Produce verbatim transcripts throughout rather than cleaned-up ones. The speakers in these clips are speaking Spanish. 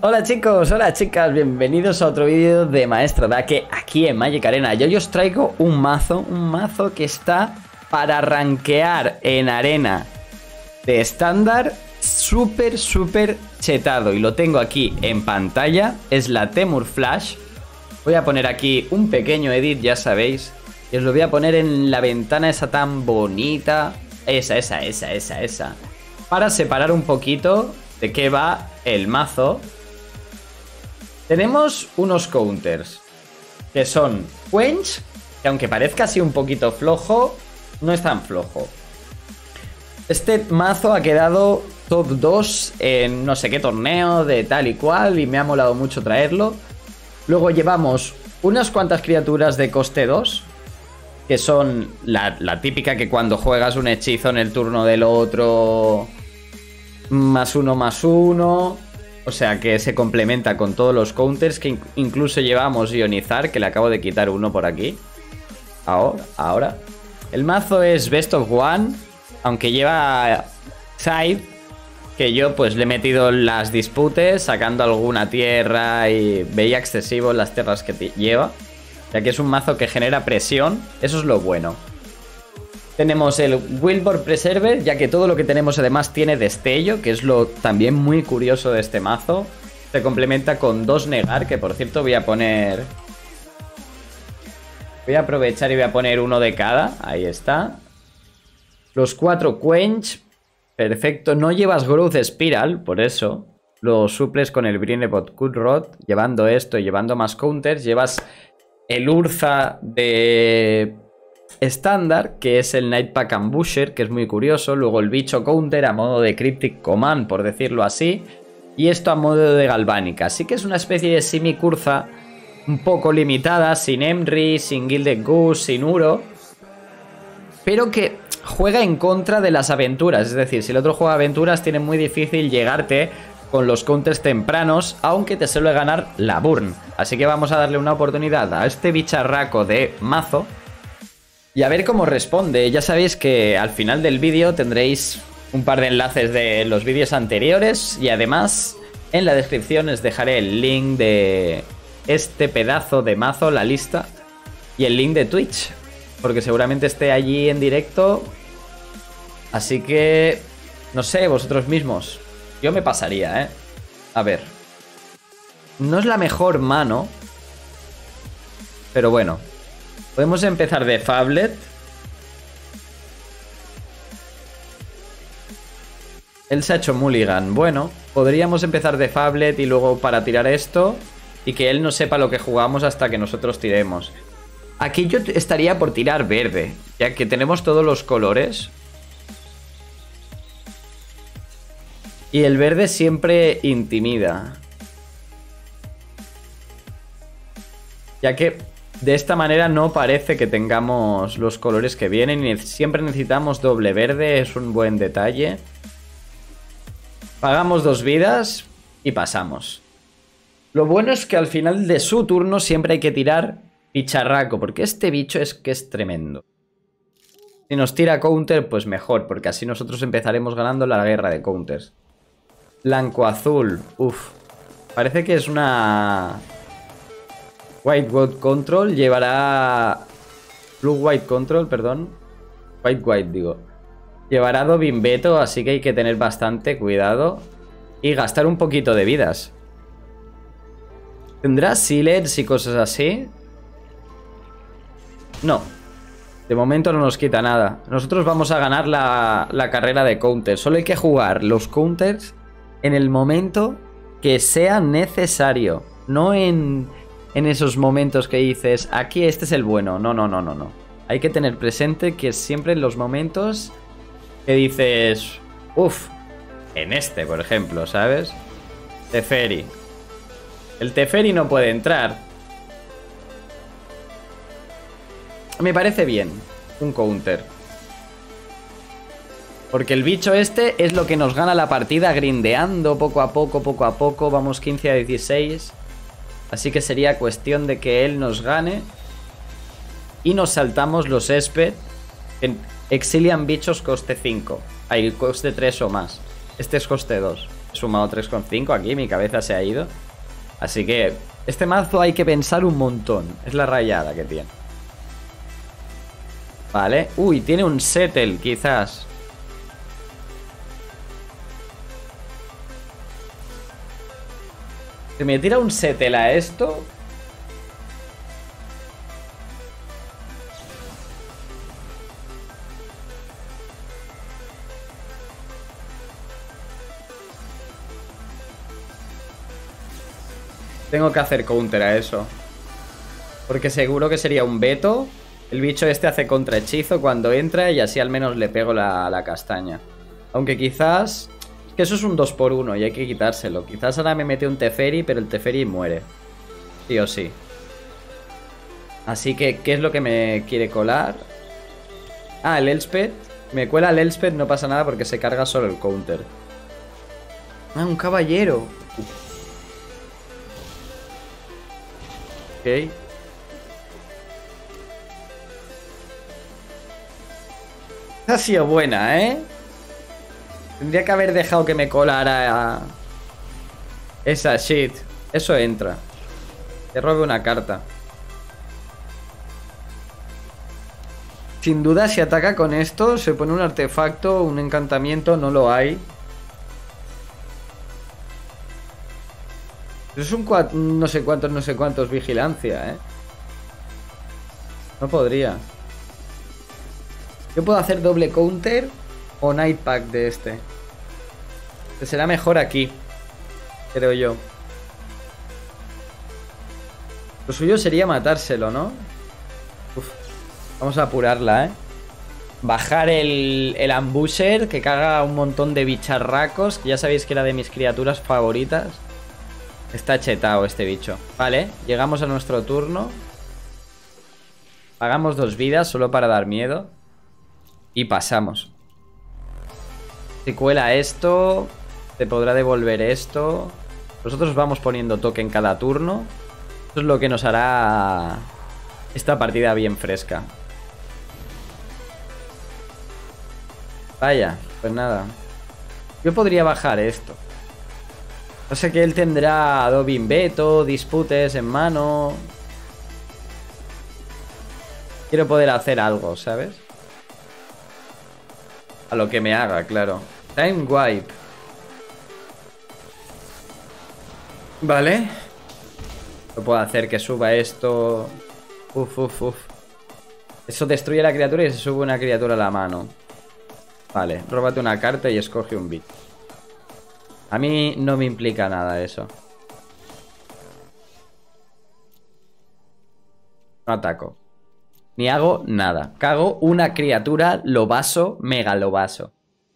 Hola chicos, hola chicas, bienvenidos a otro vídeo de Maestro Dake aquí en Magic Arena. Yo hoy os traigo un mazo, un mazo que está para rankear en arena de estándar súper, súper chetado. Y lo tengo aquí en pantalla, es la Temur Flash. Voy a poner aquí un pequeño edit, ya sabéis. Y os lo voy a poner en la ventana esa tan bonita. Esa, esa, esa, esa, esa. Para separar un poquito de qué va el mazo. Tenemos unos counters que son Quench, que aunque parezca así un poquito flojo, no es tan flojo. Este mazo ha quedado top dos en no sé qué torneo de tal y cual y me ha molado mucho traerlo. Luego llevamos unas cuantas criaturas de coste dos, que son la, la típica que cuando juegas un hechizo en el turno del otro, más uno, más uno. O sea que se complementa con todos los counters, que incluso llevamos ionizar, que le acabo de quitar uno por aquí. Ahora, ahora. El mazo es Best of One, aunque lleva Side, que yo pues le he metido las disputes, sacando alguna tierra y veía excesivo las tierras que lleva. Ya que es un mazo que genera presión, eso es lo bueno. Tenemos el Willborn Preserver, ya que todo lo que tenemos además tiene destello, que es lo también muy curioso de este mazo. Se complementa con dos negar, que por cierto voy a poner... Voy a aprovechar y voy a poner uno de cada, ahí está. Los cuatro Quench, perfecto. No llevas Growth Spiral, por eso lo suples con el Brinebot Cutrod, llevando esto y llevando más counters. Llevas el Urza de... estándar, que es el Nightpack Ambusher, que es muy curioso. Luego el bicho counter a modo de Cryptic Command, por decirlo así. Y esto a modo de galvánica. Así que es una especie de Simicurza un poco limitada, sin Emry, sin Gilded Goose, sin Uro. Pero que juega en contra de las aventuras. Es decir, si el otro juega aventuras, tiene muy difícil llegarte con los counters tempranos, aunque te suele ganar la Burn. Así que vamos a darle una oportunidad a este bicharraco de mazo. Y a ver cómo responde. Ya sabéis que al final del vídeo tendréis un par de enlaces de los vídeos anteriores. Y además en la descripción os dejaré el link de este pedazo de mazo, la lista. Y el link de Twitch, porque seguramente esté allí en directo. Así que no sé, vosotros mismos. Yo me pasaría, ¿eh? A ver. No es la mejor mano, pero bueno. Podemos empezar de Fablet. Él se ha hecho mulligan. Bueno, podríamos empezar de Fablet y luego para tirar esto. Y que él no sepa lo que jugamos hasta que nosotros tiremos. Aquí yo estaría por tirar verde, ya que tenemos todos los colores. Y el verde siempre intimida. Ya que... de esta manera no parece que tengamos los colores que vienen y siempre necesitamos doble verde, es un buen detalle. Pagamos dos vidas y pasamos. Lo bueno es que al final de su turno siempre hay que tirar bicharraco, porque este bicho es que es tremendo. Si nos tira counter, pues mejor, porque así nosotros empezaremos ganando la guerra de counters. Blanco-azul, uff. Parece que es una... White White Control, llevará... Blue White Control, perdón. White White, digo. Llevará Dovimbeto, así que hay que tener bastante cuidado. Y gastar un poquito de vidas. ¿Tendrá Sealeds y cosas así? No. De momento no nos quita nada. Nosotros vamos a ganar la, la carrera de counters. Solo hay que jugar los counters en el momento que sea necesario. No en... en esos momentos que dices, aquí este es el bueno. No, no, no, no, no. Hay que tener presente que siempre en los momentos que dices, uff, en este, por ejemplo, ¿sabes? Teferi. El Teferi no puede entrar. Me parece bien un counter. Porque el bicho este es lo que nos gana la partida grindeando poco a poco, poco a poco. Vamos quince a dieciséis. Así que sería cuestión de que él nos gane. Y nos saltamos los Esped. Exilian bichos coste cinco. Hay coste tres o más. Este es coste dos. He sumado tres coma cinco aquí, mi cabeza se ha ido. Así que este mazo hay que pensar un montón. Es la rayada que tiene. Vale. Uy, tiene un settle, quizás. Si me tira un settle a esto... Tengo que hacer counter a eso. Porque seguro que sería un veto. El bicho este hace contrahechizo cuando entra y así al menos le pego la, la castaña. Aunque quizás... Que eso es un dos por uno y hay que quitárselo. Quizás ahora me mete un Teferi, pero el Teferi muere. Sí o sí. Así que, ¿qué es lo que me quiere colar? Ah, el Elspeth. Me cuela el Elspeth, no pasa nada porque se carga solo el counter. Ah, un caballero. Ok. Ha sido buena, ¿eh? Tendría que haber dejado que me colara esa shit. Eso entra. Te robe una carta. Sin duda, si ataca con esto, se pone un artefacto, un encantamiento, no lo hay. Es un no sé cuántos, no sé cuántos vigilancia, ¿eh? No podría. Yo puedo hacer doble counter o night pack de este. Que será mejor aquí, creo yo. Lo suyo sería matárselo, ¿no? Uf. Vamos a apurarla, ¿eh? Bajar el, el ambusher, que caga un montón de bicharracos, que ya sabéis que era de mis criaturas favoritas. Está chetado este bicho. Vale, llegamos a nuestro turno. Pagamos dos vidas solo para dar miedo. Y pasamos. Si cuela esto, te podrá devolver esto. Nosotros vamos poniendo token cada turno. Eso es lo que nos hará esta partida bien fresca. Vaya, pues nada. Yo podría bajar esto. No sé que él tendrá Dobin Veto, disputes en mano. Quiero poder hacer algo, ¿sabes? A lo que me haga, claro. Time Wipe. Vale. No puedo hacer que suba esto. Uf, uf, uf. Eso destruye la criatura y se sube una criatura a la mano. Vale, róbate una carta y escoge un bit. A mí no me implica nada eso. No ataco. Ni hago nada. Cago una criatura lobaso, megalobaso.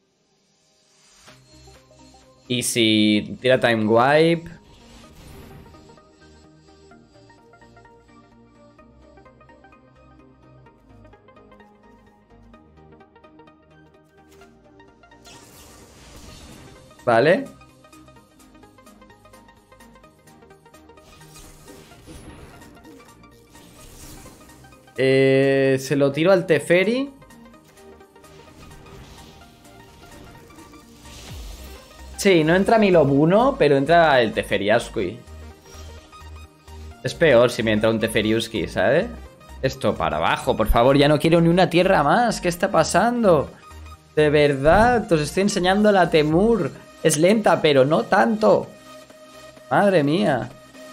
Y si tira Time Wipe... Vale. Eh, se lo tiro al Teferi. Sí, no entra mi Lobuno, pero entra el Teferiuski. Es peor si me entra un Teferiuski, ¿sabes? Esto para abajo, por favor, ya no quiero ni una tierra más. ¿Qué está pasando? De verdad, te os estoy enseñando la Temur. Es lenta, pero no tanto. Madre mía.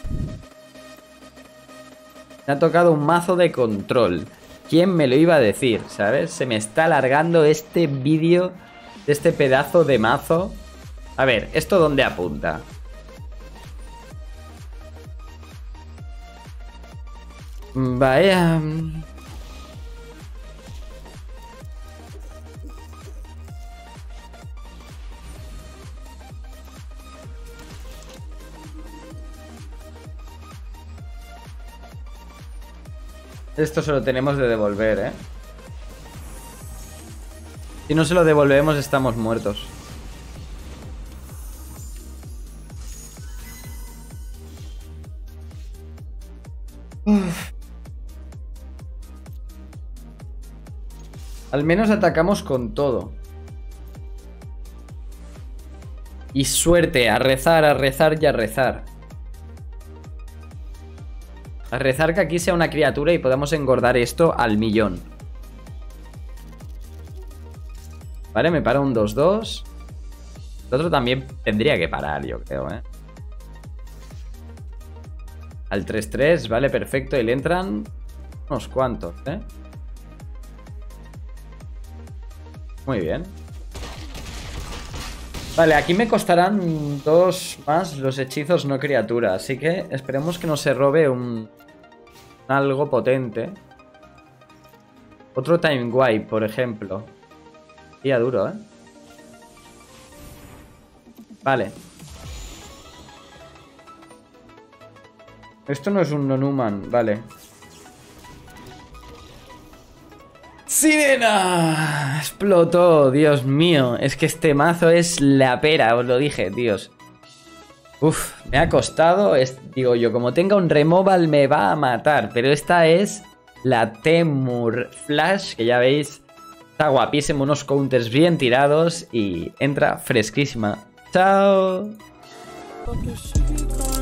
Me ha tocado un mazo de control. ¿Quién me lo iba a decir? ¿Sabes? Se me está alargando este vídeo de este pedazo de mazo. A ver, ¿esto dónde apunta? Vaya... Esto se lo tenemos de devolver, ¿eh? Si no se lo devolvemos, estamos muertos. Uf. Al menos atacamos con todo. Y suerte, a rezar, a rezar y a rezar. A rezar que aquí sea una criatura y podamos engordar esto al millón. Vale, me para un dos dos. El otro también tendría que parar, yo creo, ¿eh? Al tres tres, vale, perfecto. Y le entran unos cuantos, ¿eh? Muy bien. Vale, aquí me costarán dos más los hechizos no criatura. Así que esperemos que no se robe un... algo potente. Otro time wipe, por ejemplo. Día duro, ¿eh? Vale. Esto no es un non-human, vale. ¡Sirena! Explotó, Dios mío. Es que este mazo es la pera, os lo dije, Dios. Uf, me ha costado. Es, digo yo, como tenga un removal me va a matar. Pero esta es la Temur Flash, que ya veis. Está guapísimo, unos counters bien tirados y entra fresquísima. ¡Chao!